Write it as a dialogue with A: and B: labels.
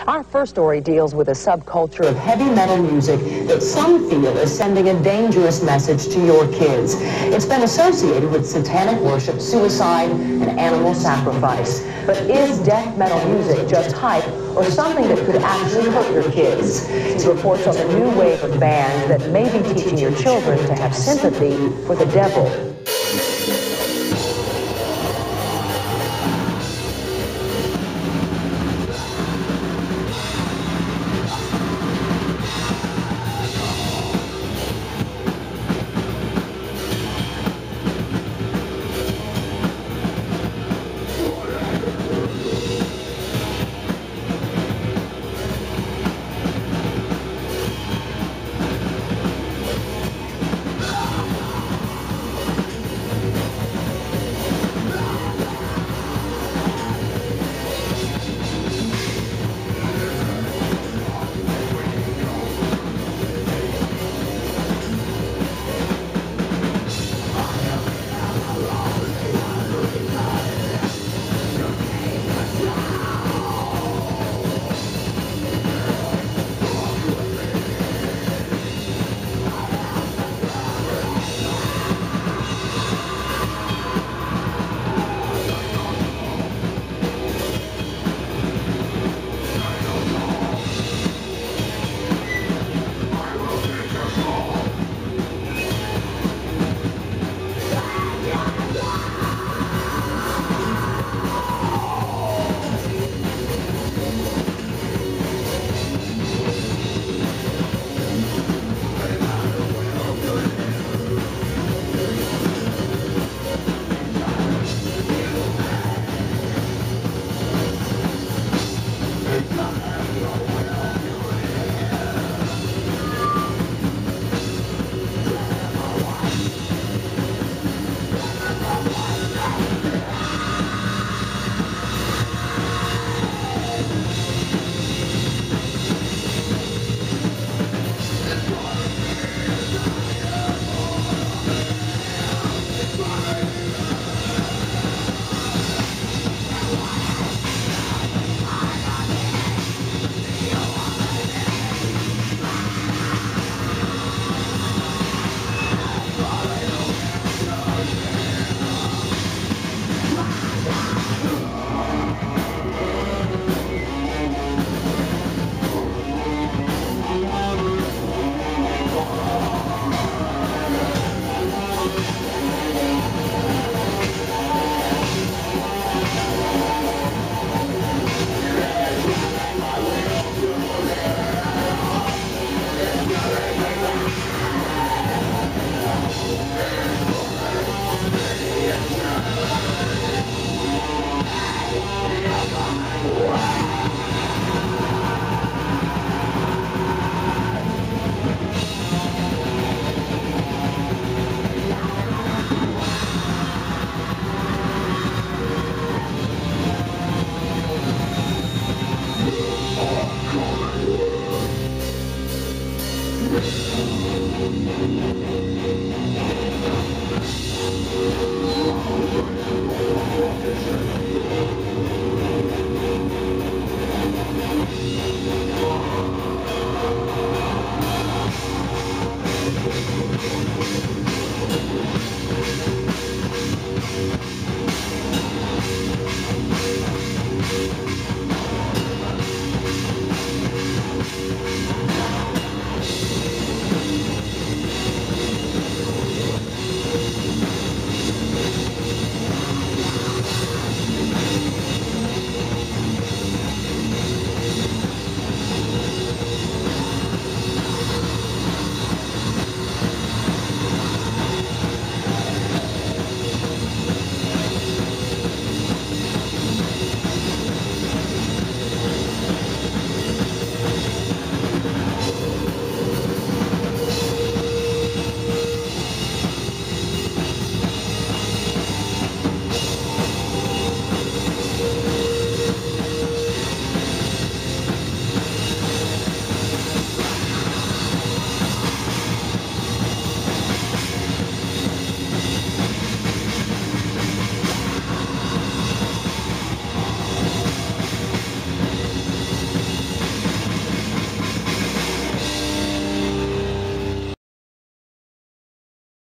A: Our first story deals with a subculture of heavy metal music that some feel is sending a dangerous message to your kids. It's been associated with satanic worship, suicide, and animal sacrifice. But is death metal music just hype or something that could actually hurt your kids? He reports on the new wave of bands that may be teaching your children to have sympathy for the devil.